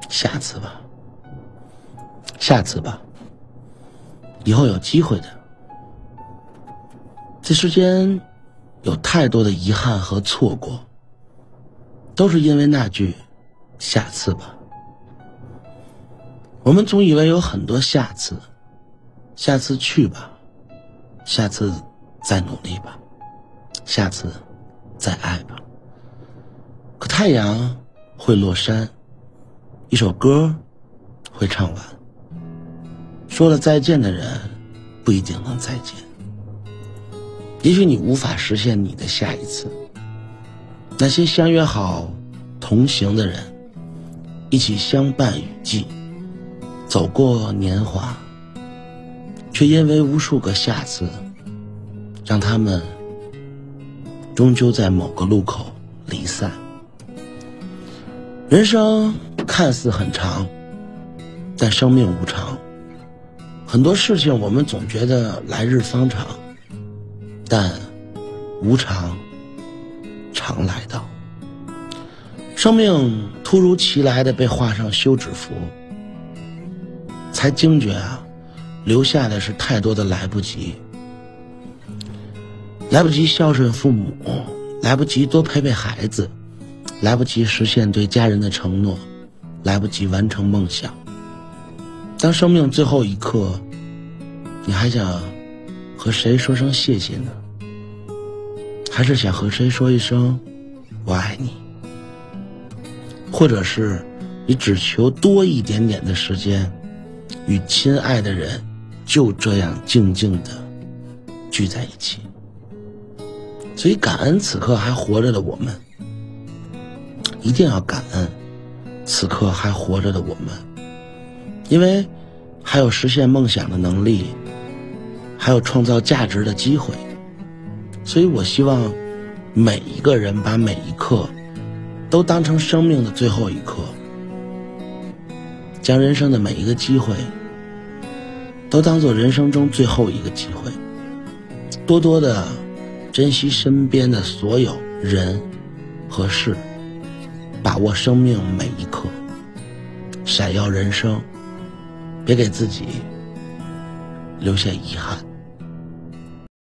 下次吧，下次吧，以后有机会的。这世间有太多的遗憾和错过，都是因为那句下次吧。我们总以为有很多下次，下次去吧，下次再努力吧，下次再爱吧。可太阳会落山，一首歌会唱完，说了再见的人不一定能再见。也许你无法实现你的下一次，那些相约好同行的人，一起相伴雨季，走过年华，却因为无数个下次，让他们终究在某个路口离散。人生看似很长，但生命无常，很多事情我们总觉得来日方长，但无常常来到。生命突如其来的被画上休止符，才惊觉留下的是太多的来不及。来不及孝顺父母，来不及多陪陪孩子，来不及实现对家人的承诺，来不及完成梦想。当生命最后一刻，你还想和谁说声谢谢呢？还是想和谁说一声我爱你？或者是你只求多一点点的时间，与亲爱的人就这样静静地聚在一起。所以感恩此刻还活着的我们，一定要感恩此刻还活着的我们，因为还有实现梦想的能力，还有创造价值的机会。所以我希望每一个人把每一刻都当成生命的最后一刻，将人生的每一个机会都当作人生中最后一个机会，多多的珍惜身边的所有人和事，把握生命每一刻，闪耀人生，别给自己留下遗憾。